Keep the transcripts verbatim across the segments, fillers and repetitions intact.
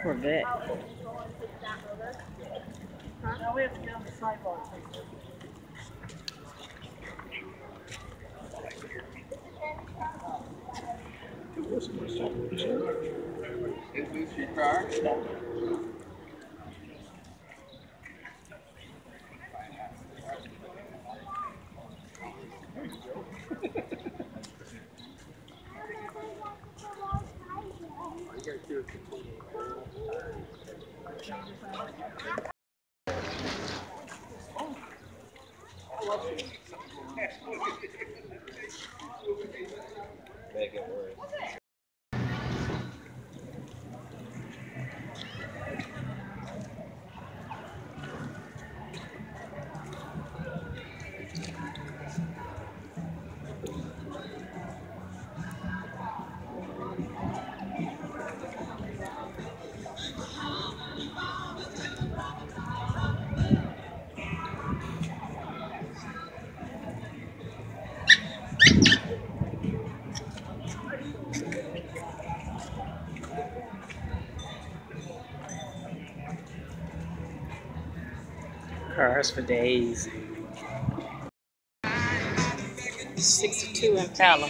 Corvette. Now we have to get on the sidewalk. Is this your car? Make it worse. Cars for days. sixty-two Impala.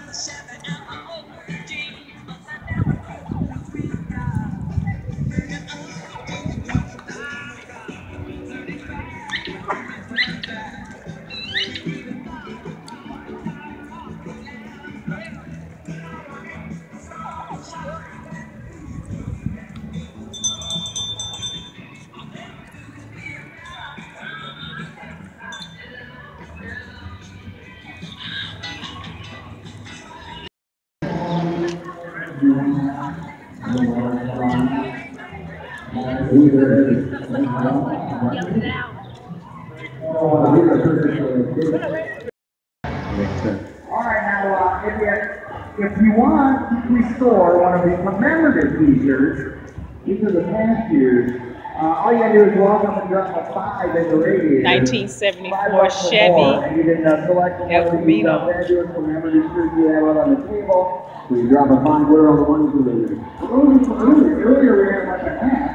Alright, now uh, if, you, if you want to restore one of the commemorative t-shirts, these are the past years, uh, all you gotta do is walk up and drop a five in the radiator. nineteen seventy-four Chevy And you can uh, select one El of these uh, Camino. fabulous commemorative shirts you have out on the table. So you drop a five, what are all the ones you leave? Earlier, earlier we had like a hat.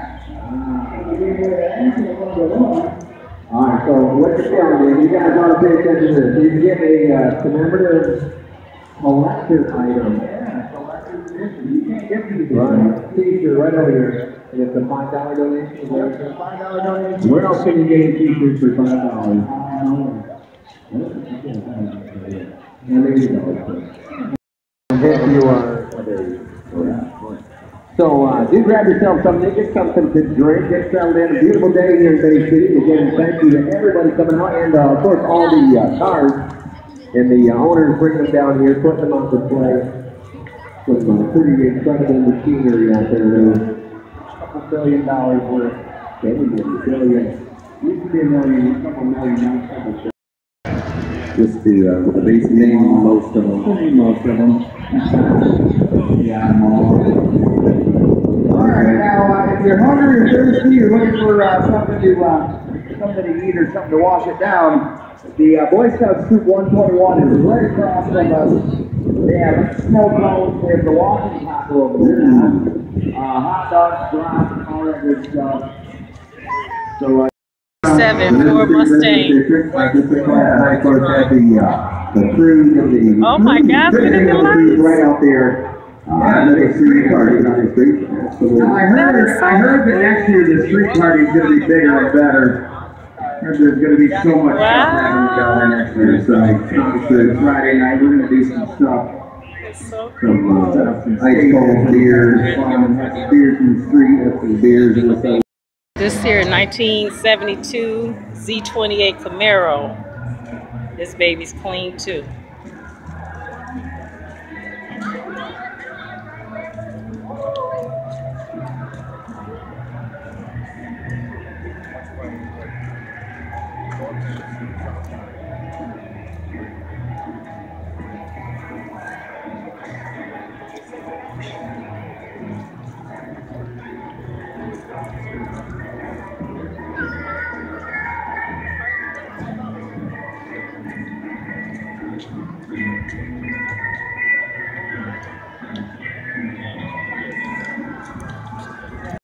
Alright, so what you're telling me, you guys ought to pay attention to this. You can get a uh, commemorative collector item. Yeah, collector's edition. You can't get these. Right. T-shirt right over here. And it's a five dollar donation. Is that a five dollar donation? Where else can you get a t-shirt for five dollars? And there you go. If you are, there you go. So uh, do grab yourself something, get something to drink, get settled in. A beautiful day here in Bay City. Again, thank you to everybody coming out, and uh, of course all the uh, cars and the uh, owners bring them down here, put them on display. With some pretty incredible machinery out there. Really. A couple billion dollars worth. Maybe a billion. Used to be a million, a couple million, now a couple billion. Just the, uh, the basic name of most of them. Most of them. Yeah, I'm all. Alright, now uh, if you're hungry or thirsty, you're looking for uh, something to uh, something to eat or something to wash it down, the uh, Boy Scout Troop one twenty-one is right across from us. They have snow cones, they have the walking taco over there now, uh, hot dogs, brats, all that good stuff. So, uh, Seven Ford Mustang. Oh my gosh, look at the lights. Right out there. Uh, another street party on the street. Now, I heard, I heard that next year the street party is going to be bigger and better. I heard there's going to be so much Wow. stuff happening down there next year. So, it's Friday night, we're going to do some stuff. It's so cool. Some, uh, some ice cold beers, um, have beers in the street, have some beers in the sun. This here nineteen seventy-two Z twenty-eight Camaro. This baby's clean too.